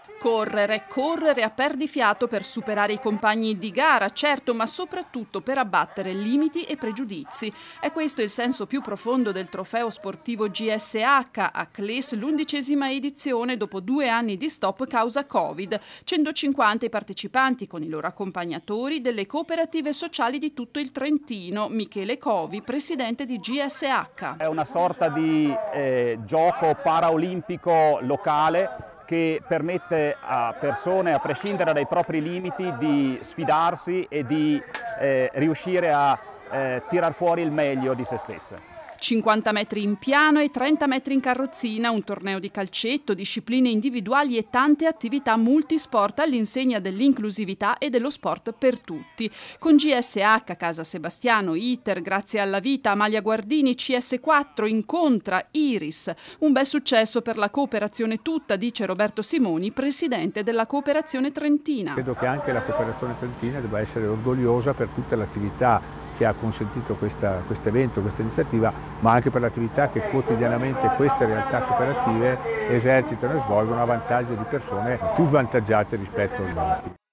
Correre, correre a perdifiato per superare i compagni di gara, certo, ma soprattutto per abbattere limiti e pregiudizi. È questo il senso più profondo del trofeo sportivo GSH, a Cles, l'11ª edizione dopo 2 anni di stop causa Covid. 150 i partecipanti con i loro accompagnatori delle cooperative sociali di tutto il Trentino. Michele Covi, presidente di GSH. È una sorta di gioco paraolimpico locale che permette a persone, a prescindere dai propri limiti, di sfidarsi e di riuscire a tirar fuori il meglio di se stesse. 50 metri in piano e 30 metri in carrozzina, un torneo di calcetto, discipline individuali e tante attività multisport all'insegna dell'inclusività e dello sport per tutti. Con GSH, Casa Sebastiano, ITER, Grazie alla Vita, Amalia Guardini, CS4, Incontra, Iris. Un bel successo per la cooperazione tutta, dice Roberto Simoni, presidente della Cooperazione Trentina. Credo che anche la Cooperazione Trentina debba essere orgogliosa per tutte le attività che ha consentito questo evento, questa iniziativa, ma anche per l'attività che quotidianamente queste realtà cooperative esercitano e svolgono a vantaggio di persone più svantaggiate rispetto agli altri.